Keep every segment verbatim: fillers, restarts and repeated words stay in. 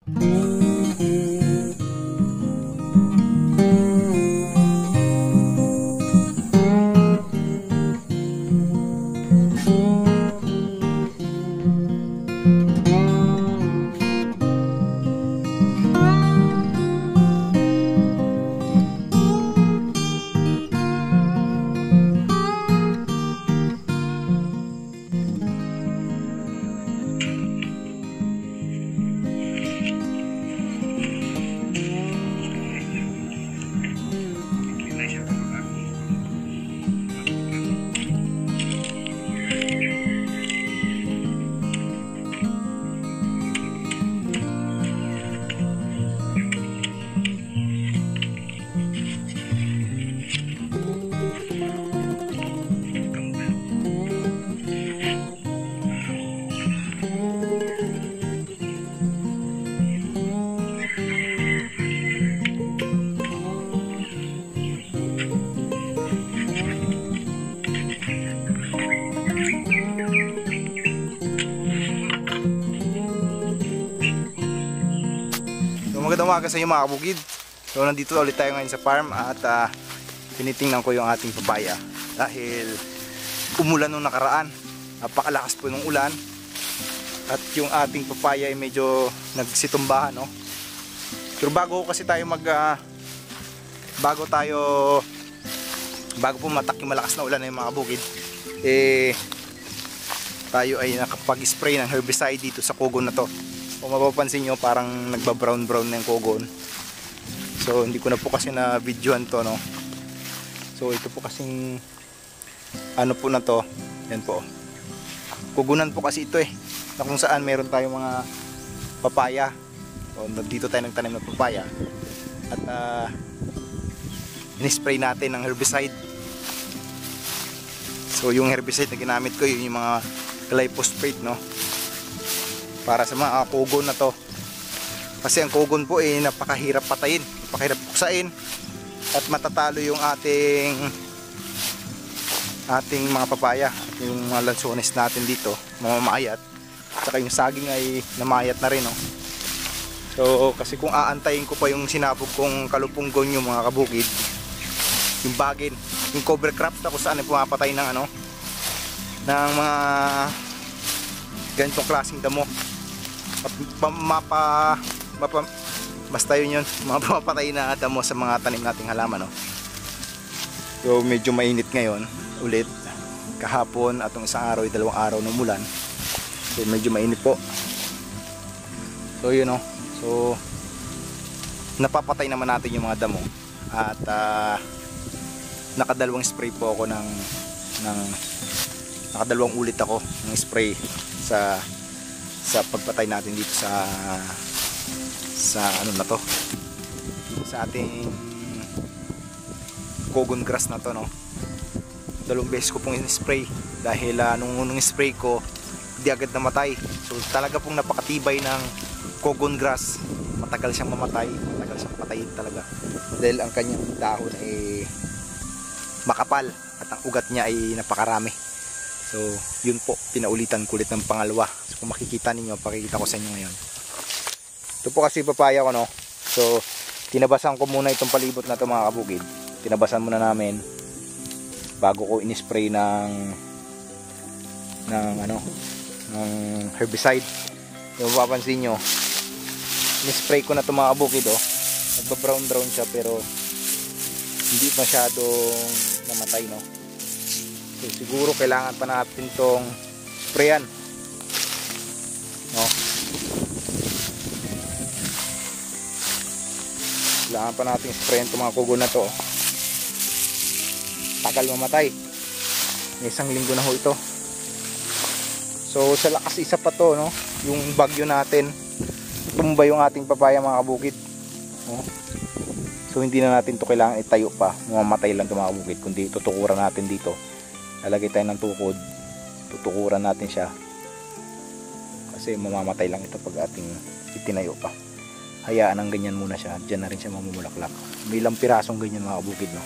Magandang umaga sa inyo mga kabukid. So nandito ulit tayo ngayon sa farm at uh, tinitingnan ko yung ating papaya dahil umulan nung nakaraan, napakalakas po ng ulan at yung ating papaya ay medyo nagsitumbahan, no? Pero bago kasi tayo mag uh, bago tayo bago pumatak yung malakas na ulan na yung mga kabukid, eh tayo ay nakapag-spray ng herbicide dito sa kugon na to. Kung mapapansin nyo, parang nagba-brown brown na yung kugon. So hindi ko na po kasi na videoan to, no. So ito po kasing ano po na to, yan po, kugunan po kasi ito eh, na kung saan meron tayong mga papaya. So dito tayo nagtanim ng papaya at uh, in-spray natin ng herbicide. So yung herbicide na ginamit ko, yun yung mga glyphosate, no, para sa mga kugon na to. Kasi ang kugon po eh napakahirap patayin, napakahirap buksain, at matatalo yung ating ating mga papaya, yung mga lansones natin dito, mamamayat. Saka yung saging ay namayat na rin, no? So kasi kung aantayin ko pa yung sinabog kong kalupunggon, yung mga kabukid, yung bagin, yung cover crops na kung saan ay pumapatay ng ano, ng mga ganitong klaseng damo, mapa, mapa, basta yun yun, mga pumapatay na damo sa mga tanim nating halaman, no? So medyo mainit ngayon ulit, kahapon at itong isang araw, dalawang araw ng mulan, so medyo mainit po. So yun, no? So napapatay naman natin yung mga damo at uh, nakadalawang spray po ako ng, ng nakadalawang ulit ako ng spray sa sa pagpatay natin dito sa sa ano na to, sa ating kugon grass na to, no. Dalawang beses ko pong in-spray dahil uh, nung unang spray ko hindi agad namatay. So talaga pong napakatibay ng kugon grass, matagal siyang mamatay, matagal siyang patayin talaga dahil ang kanyang dahon ay makapal at ang ugat niya ay napakarami. So yun po, pinaulitan ko ulit ng pangalawa. So kung makikita ninyo, pakikita ko sa inyo ngayon. Ito po kasi papaya ko, no. So tinabasan ko muna itong palibot na ito, mga kabukid. Tinabasan muna namin bago ko in-spray ng ng ano, ng herbicide. Yung mapapansin nyo, in-spray ko na ito, mga kabukid, oh. Nagba brown brown siya pero hindi masyadong namatay, no. So siguro kailangan pa natin tong sprayan, no. Kailangan pa natin sprayan itong mga kugon na to. Tagal mamatay, may isang linggo na ho ito. So sa lakas isa pa to, no, yung bagyo natin, tumba yung ating papaya, mga kabukid, no? So hindi na natin to kailangan itayo pa, mamamatay lang ito, mga kabukid, kundi tutukuran natin dito. Lalagay tayo ng tukod, tutukuran natin siya kasi mamamatay lang ito pag ating itinayo pa. Hayaan ng ganyan muna siya, dyan na rin siya mamumulaklak. May ilang pirasong ganyan, mga kabukid, no.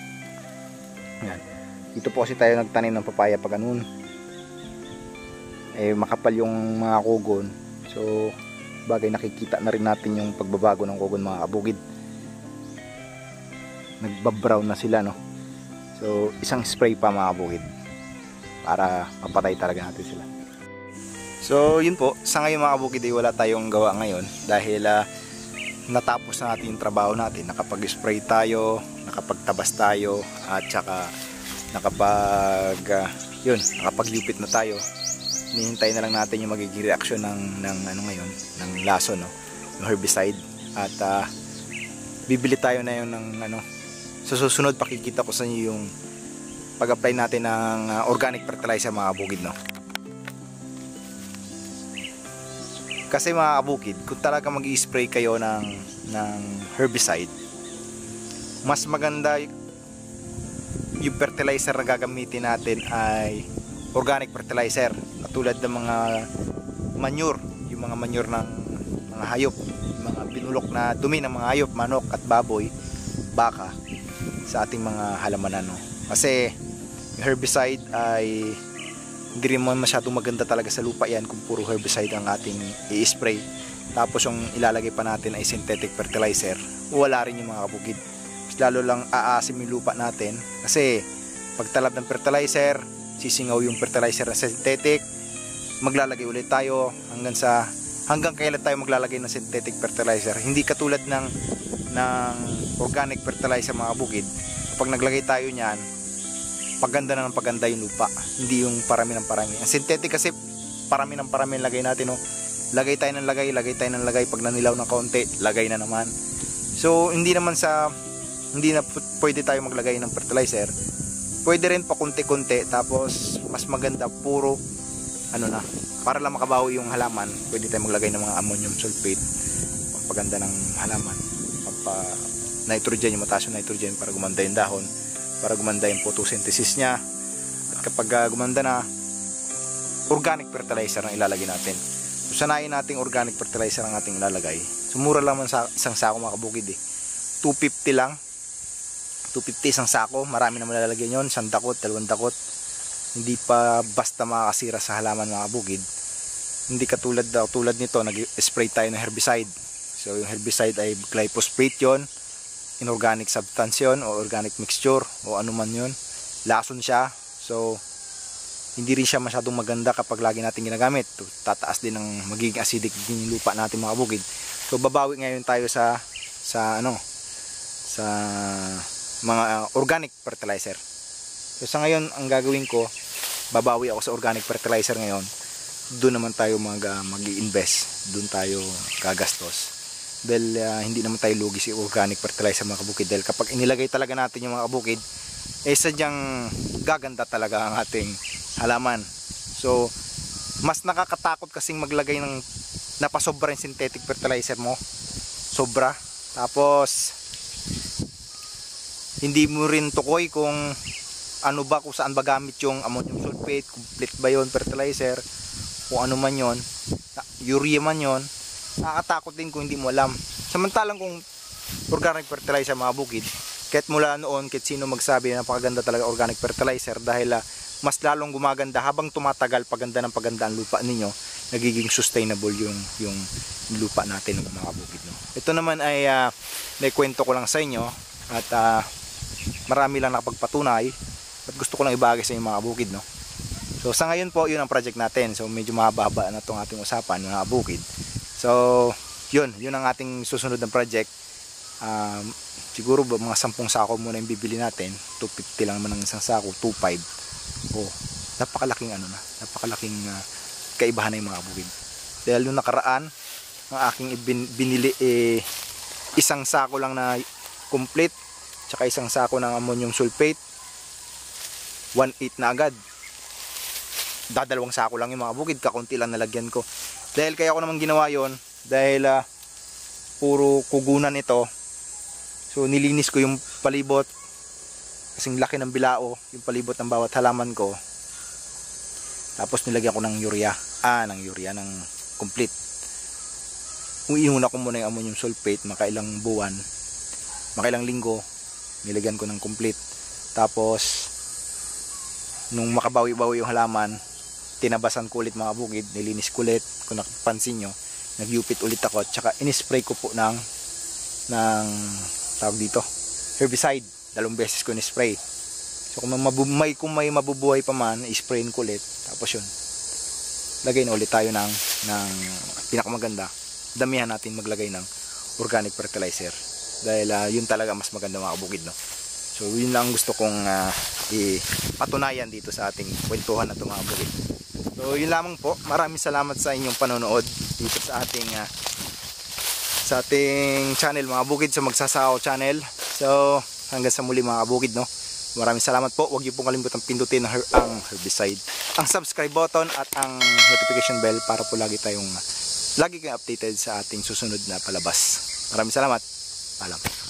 Yan. Dito po kasi tayo nagtanim ng papaya pag ganun. eh makapal yung mga kogon. So bagay nakikita na rin natin yung pagbabago ng kogon mga kabukid. Nagbabrown na sila, no. So isang spray pa mga kabukid para mapatay talaga natin sila. So yun po, sa ngayon mga kabukid ay wala tayong gawa ngayon dahil uh, natapos na natin yung trabaho natin. Nakapag-spray tayo, nakapagtabas tayo, at saka nakapag uh, yun, nakapag-lupit na tayo. Hinihintay na lang natin yung magiging reaksyon ng, ng ano ngayon, ng laso, no, yung herbicide. At uh, bibili tayo na yun ng ano. Sa susunod pakikita ko sa inyo yung pag-apply natin ng uh, organic fertilizer mga kabukid, no. Kasi mga kabukid, kung talaga mag-i-spray kayo ng, ng herbicide, mas maganda yung fertilizer na gagamitin natin ay organic fertilizer. Katulad ng mga manure, yung mga manure ng mga hayop, yung mga binulok na dumi ng mga hayop, manok at baboy, baka, sa ating mga halamanan, no? Kasi yung herbicide ay hindi rin mo masyadong maganda talaga sa lupa yan kung puro herbicide ang ating i-spray. Tapos yung ilalagay pa natin ay synthetic fertilizer, wala rin yung mga kabukid. Mas lalo lang aasim yung lupa natin kasi pagtalab ng fertilizer, sisingaw yung fertilizer na synthetic, maglalagay ulit tayo hanggang sa hanggang kailan tayo maglalagay ng synthetic fertilizer. Hindi katulad ng ng organic fertilizer mga kabukid. Kapag naglagay tayo niyan, paganda na ng paganda yung lupa, hindi yung parami ng parami. Ang synthetic kasi parami ng parami lagay natin, no? Lagay tayo ng lagay, lagay tayo ng lagay, pag nanilaw ng kaunti, lagay na naman. So hindi naman sa hindi na pwede tayo maglagay ng fertilizer. Pwede rin pa kunti-kunti, tapos mas maganda puro ano na, para lang makabawi yung halaman, pwede tayo maglagay ng mga ammonium sulfate, pampaganda ng halaman, pampa nitrogen, yung mataas yung nitrogen para gumanda yung dahon, para gumanda yung photosynthesis niya. At kapag uh, gumanda na, organic fertilizer ang ilalagay natin. So sanayin nating organic fertilizer ang ating ilalagay. So mura lang man sa isang sako mga kabukid, eh. two fifty lang. two fifty isang sako, marami na malalagyan yon, isang dakot, dalawang dakot. Hindi pa basta makakasira sa halaman mga kabukid. Hindi katulad daw tulad nito, nag-spray tayo ng herbicide. So yung herbicide ay glyphosate yon, inorganic substance yun, o organic mixture, o ano man yun. Lason siya, so hindi rin siya masyadong maganda kapag lagi natin ginagamit. Tataas din ng magiging acidic din yung lupa natin mga kabukid. So babawi ngayon tayo sa sa ano sa mga uh, organic fertilizer. So sa ngayon ang gagawin ko, babawi ako sa organic fertilizer ngayon. Doon naman tayo mag uh, mag-i-invest, doon tayo gagastos. Dahil uh, hindi naman tayo lugi si organic fertilizer mga kabukid, dahil kapag inilagay talaga natin yung mga kabukid, eh sadyang gaganda talaga ang ating halaman. So mas nakakatakot kasing maglagay ng napasobra yung synthetic fertilizer mo, sobra, tapos hindi mo rin tukoy kung ano ba, kung saan ba gamit yung ammonium sulfate, complete ba yun fertilizer, kung ano man yun, urea man yun. Nakakatakot din kung hindi mo alam. Samantalang kung organic fertilizer mga bukid, kahit mula noon, kahit sino magsabi na napakaganda talaga organic fertilizer, dahil uh, mas lalong gumaganda habang tumatagal, paganda ng paganda ang lupa ninyo, nagiging sustainable yung yung lupa natin mga bukid, no? Ito naman ay uh, naikwento ko lang sa inyo, at uh, marami lang nakapagpatunay, at gusto ko lang ibahagi sa inyo mga bukid, no? So sa ngayon po, yun ang project natin. So medyo mahaba na itong ating usapan mga bukid. So, yun, yun ang ating susunod na project. Um, siguro ba mga sampung sako muna yung bibili natin. two fifty lang naman ang isang sako, two five. Oh, napakalaking ano na, napakalaking uh, kaibahan na yung mga bukid. Dahil nung nakaraan, ang aking binili eh, isang sako lang na complete, tsaka isang sako ng ammonium sulfate, one eight na agad. Dadalawang sako lang yung mga bukid, kakunti lang nalagyan ko. Dahil kaya ko naman ginawa yon, dahil uh, puro kugunan ito. So nilinis ko yung palibot, kasing laki ng bilao yung palibot ng bawat halaman ko. Tapos nilagyan ko ng urea, ah ng urea ng complete. Uinuna ko muna yung ammonium sulfate, makailang buwan, makailang linggo, nilagyan ko ng complete. Tapos nung makabawi-bawi yung halaman, tinabasan ko ulit mga bukid, nilinis ko ulit. Kung napansin nyo, nag-upit ulit ako, tsaka in-spray ko po ng ng tawag dito, herbicide. Dalawang beses ko in-spray. So kung may, kung may mabubuhay pa man, i-sprayin ko ulit. Tapos yun, lagay na ulit tayo ng, ng pinakamaganda, damihan natin maglagay ng organic fertilizer. Dahil uh, yun talaga mas maganda mga bukid, no? So yun lang gusto kong uh, ipatunayan dito sa ating kwentuhan na ito mga bukid. So yun lamang po. Maraming salamat sa inyong panonood dito sa ating uh, sa ating channel mga bukid, sa Magsasawa channel. So hanggang sa muli mga bukid, no? Maraming salamat po. Huwag niyo pong kalimutang pindutin ang, her ang herbicide, ang subscribe button at ang notification bell para po lagi tayong lagi kayong updated sa ating susunod na palabas. Maraming salamat. Paalam.